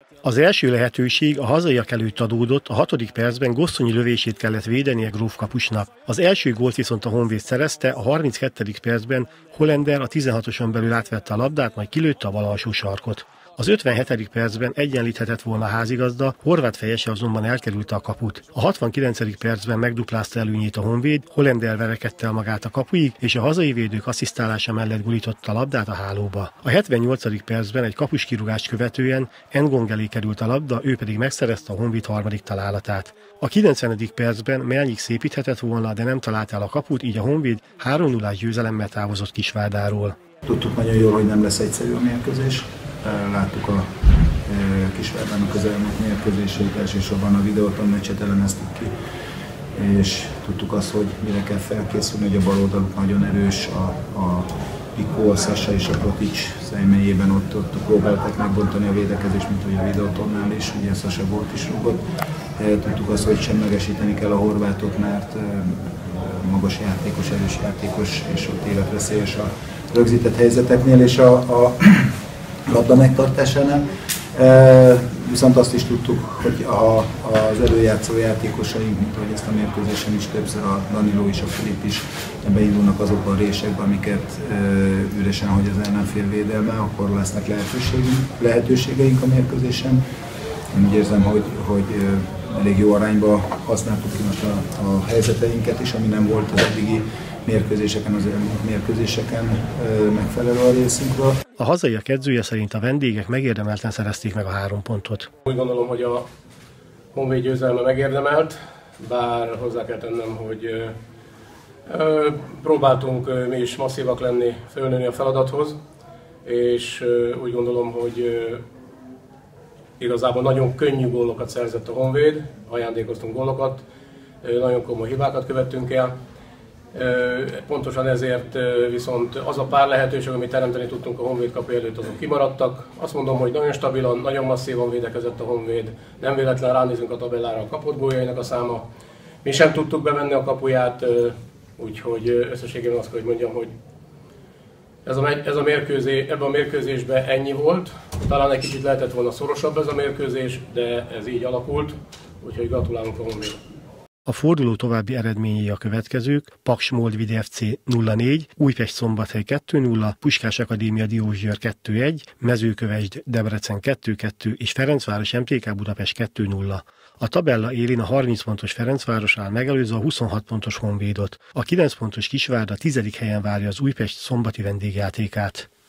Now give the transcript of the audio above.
Az első lehetőség a hazaiak előtt adódott, a 6. percben Gosszonyi lövését kellett védenie Gróf kapusnak. Az első gólt viszont a Honvéd szerezte, a 32. percben Hollander a 16-oson belül átvette a labdát, majd kilőtte a bal alsó sarkot. Az 57. percben egyenlíthetett volna a házigazda, Horváth fejese azonban elkerülte a kaput. A 69. percben megduplázta előnyét a Honvéd, Hollander verekedte el magát a kapuig, és a hazai védők asszisztálása mellett gurította a labdát a hálóba. A 78. percben egy kapuskirúgást követően Ngong elé került a labda, ő pedig megszerezte a Honvéd harmadik találatát. A 90. percben Melnyik szépíthetett volna, de nem talált el a kaput, így a Honvéd 3-0-ás győzelemmel távozott Kisvárdáról. Tudtuk nagyon jól, hogy nem lesz egyszerű a mérkőzés. Láttuk a Kisvárdának az elmúlt mérkőzését, elsősorban a videóton meccset elemeztük ki, és tudtuk azt, hogy mire kell felkészülni, hogy a bal oldaluk nagyon erős, a Pikó, a Sasa és a Protics személyében ott próbálták megbontani a védekezést, mint hogy a videótonnál is, ugye Sasa volt is rúgott. Tudtuk azt, hogy semlegesíteni kell a horvátot, mert magas játékos, erős játékos, és ott életveszélyes a rögzített helyzeteknél, és a labda megtartásánál. Viszont azt is tudtuk, hogy az előjátszó játékosaink, mint ahogy ezt a mérkőzésen is többször a Danilo és a Filip is beindulnak azokban a résekben, amiket üresen, hogy az ellenfél védelme, akkor lesznek lehetőségeink a mérkőzésen. Én úgy érzem, hogy elég jó arányban használtuk ki most a helyzeteinket is, ami nem volt az eddigi mérkőzéseken megfelelő a részünkről. A hazaiak edzője szerint a vendégek megérdemelten szerezték meg a 3 pontot. Úgy gondolom, hogy a Honvéd győzelme megérdemelt, bár hozzá kell tennem, hogy próbáltunk mi is masszívak lenni, fölnőni a feladathoz, és úgy gondolom, hogy igazából nagyon könnyű gólokat szerzett a Honvéd, ajándékoztunk gólokat, nagyon komoly hibákat követtünk el. Pontosan ezért viszont az a pár lehetőség, amit teremteni tudtunk a Honvéd kapu előtt, azok kimaradtak. Azt mondom, hogy nagyon stabilan, nagyon masszívan védekezett a Honvéd. Nem véletlen ránézünk a tabellára, a kapott góljainak a száma. Mi sem tudtuk bevenni a kapuját, úgyhogy összességében azt kell, hogy mondjam, hogy ebben a mérkőzésben ennyi volt. Talán egy kicsit lehetett volna szorosabb ez a mérkőzés, de ez így alakult, úgyhogy gratulálunk a Honvéd. A forduló további eredményei a következők: Paks Moldvid FC 0-4, Újpest Szombathely 2-0, Puskás Akadémia Diósgyőr 2-1, Mezőkövesd Debrecen 2-2 és Ferencváros MTK Budapest 2-0. A tabella élén a 30 pontos Ferencváros áll megelőzve a 26 pontos Honvédot. A 9 pontos Kisvárda 10. helyen várja az Újpest szombati vendégjátékát.